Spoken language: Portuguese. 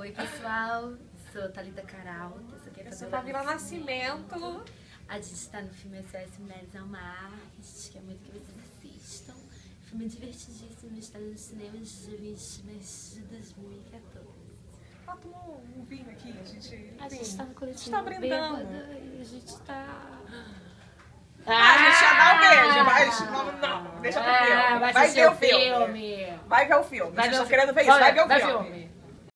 Oi, pessoal. Sou Thalita Caralto. Eu sou Fabíola Nascimento. A gente tá no filme SOS Mulheres ao Mar. A gente quer muito que vocês assistam. Filme divertidíssimo, está nos cinemas de 20 de março de 2014. Ah, tomou um vinho aqui, a gente tá no coletivo. A gente tá brindando. E a gente tá... a gente ia dar um beijo, mas não, deixa pro filme. Vai ver o filme. Vai ver o filme. Vai Vocês ver estão querendo ver isso, vai ver o filme.